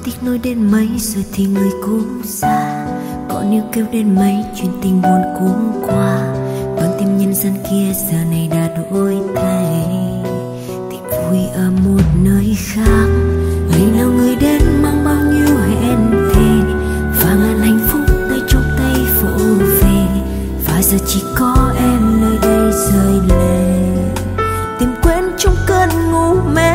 thích nói đến mấy rồi thì người cũng xa. Có níu kêu đến mấy chuyện tình buồn cũng qua. Con tim nhân gian kia giờ này đã đổi thay, tìm vui ở một nơi khác. Ngày nào người đến mang bao nhiêu hẹn thề, và ngàn hạnh phúc tay trong tay vỗ về. Và giờ chỉ có em nơi đây rơi lệ, tìm quên trong cơn ngu mê.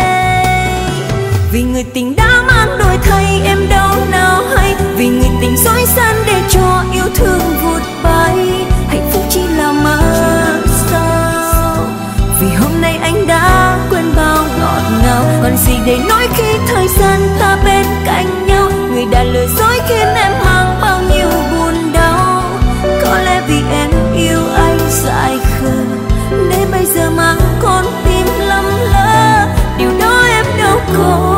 Vì người tình đã mang đổi thay em đâu nào hay, vì người tình dối gian để cho yêu thương vụt bay. Hạnh phúc chỉ là mơ sao, vì hôm nay anh đã quên bao ngọt ngào. Còn gì để nói khi thời gian ta bên cạnh nhau, người đã lừa dối khiến em mang bao nhiêu buồn đau. Có lẽ vì em yêu anh dại khờ, để bây giờ mang con tim lầm lỡ, điều đó em đâu có.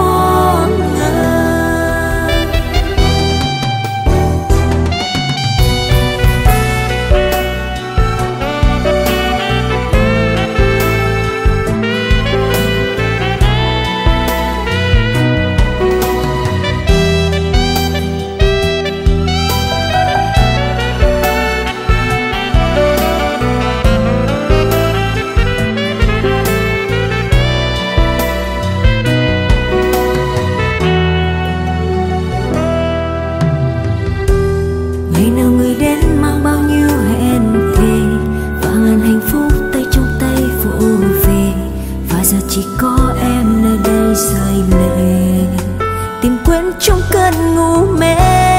Chỉ có em nơi đây rơi lệ, tìm quên trong cơn ngu mê.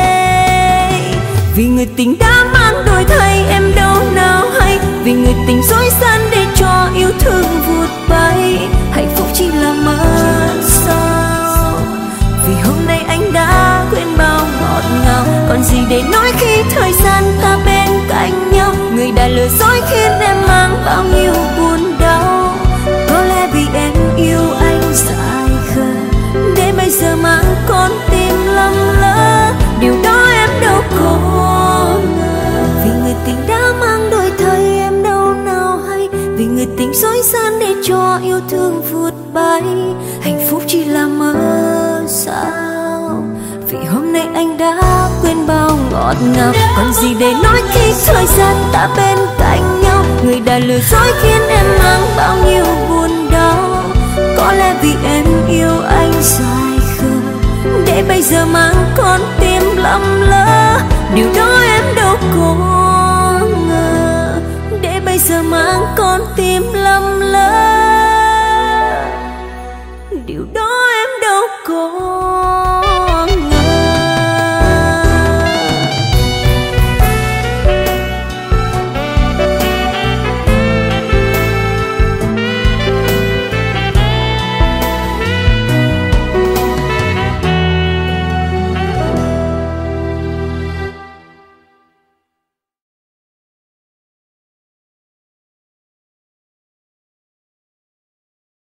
Vì người tình đã mang đổi thay em đâu nào hay, vì người tình dối gian để cho yêu thương vụt bay. Hạnh phúc chỉ là mơ sao, vì hôm nay anh đã quên bao ngọt ngào. Còn gì để nói khi thời gian ta bên cạnh nhau, người đã lừa dối khiến em mang bao nhiêu buồn đau. Có lẽ vì em yêu anh dại khờ, để bây giờ mang con tim lầm lỡ, điều đó em đâu có ngờ. Vì người tình đã mang đổi thay em đâu nào hay, vì người tình dối gian để cho yêu thương vụt bay. Hạnh phúc chỉ là mơ sao, vì hôm nay anh đã quên bao ngọt ngào. Còn gì để nói khi thời gian ta bên cạnh nhau, người đã lừa dối khiến em mang bao nhiêu buồn đau. Có lẽ vì em yêu anh dại khờ, để bây giờ mang con tim lầm lỡ, điều đó em đâu có ngờ. Để bây giờ mang con tim lầm lỡ.